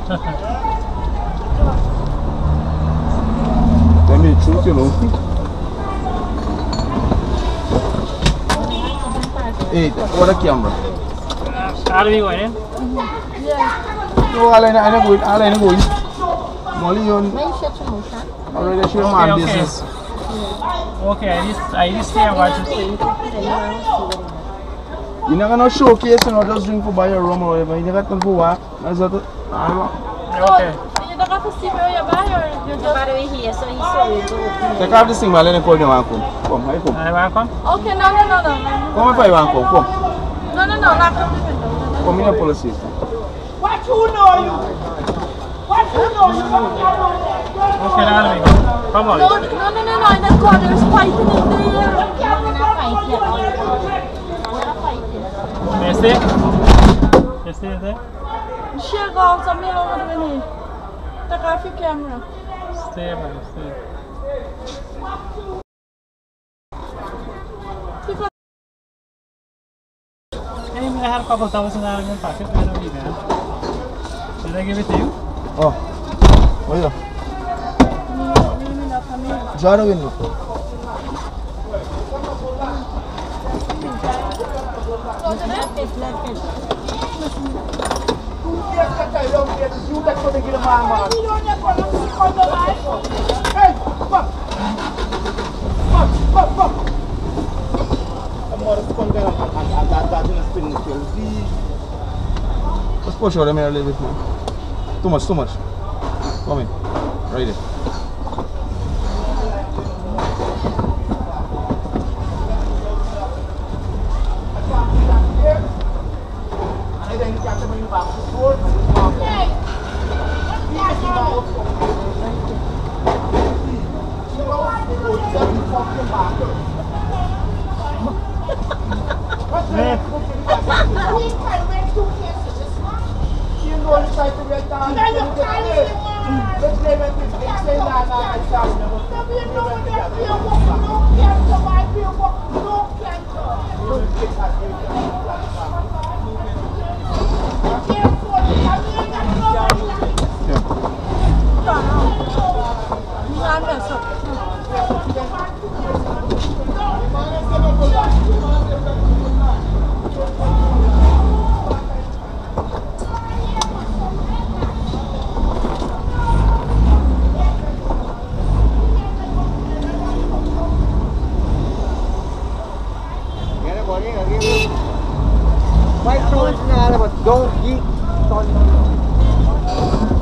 Tell me the truth, you know. Hey, what a camera. Are we going in? No, all I know going. Molly, you already show my business. Okay, I just stay and watch it. You're not gonna showcase and not just drink for buy a rum or whatever. You never come for work. That's what. Okay. You don't have to see where you buy or you just buy here, so he's so Take off this thing, man. Let me call you and come. Come, I come. I want come? okay, no. Come if I want come. Come. No, lock up the window. Come in the police station. What you know you? What you know you? Okay, now let me go. Come on. No, in the corner, there's fighting in there. We're not fighting yet. You see? You see it there? She'll go out some mail over the window. Take off your camera. Stay, man, stay. Hey, I had a couple $1,000 in my pocket. I don't need that. Did I give it to you? Oh. What is that? Draw the window. Let's push out the mirror a little bit more. Too much. Come in. Right there. Don't eat.